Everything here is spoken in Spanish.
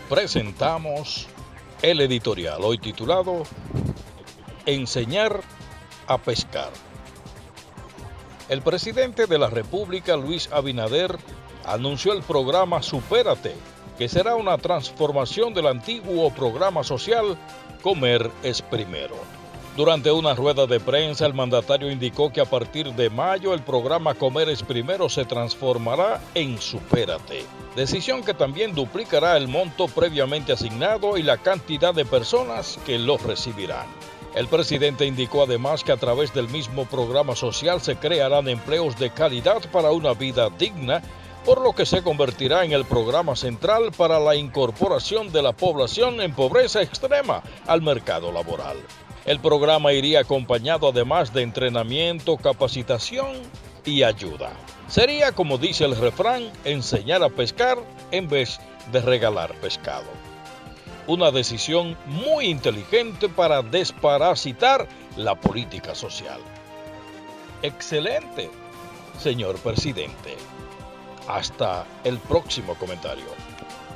presentamos el editorial, hoy titulado Enseñar a pescar. El presidente de la República, Luis Abinader, anunció el programa Supérate, que será una transformación del antiguo programa social Comer es Primero. Durante una rueda de prensa, el mandatario indicó que a partir de mayo el programa Comer es Primero se transformará en Supérate, decisión que también duplicará el monto previamente asignado y la cantidad de personas que lo recibirán. El presidente indicó además que a través del mismo programa social se crearán empleos de calidad para una vida digna, por lo que se convertirá en el programa central para la incorporación de la población en pobreza extrema al mercado laboral. El programa iría acompañado además de entrenamiento, capacitación y ayuda. Sería, como dice el refrán, enseñar a pescar en vez de regalar pescado. Una decisión muy inteligente para desparasitar la política social. Excelente, señor presidente. Hasta el próximo comentario.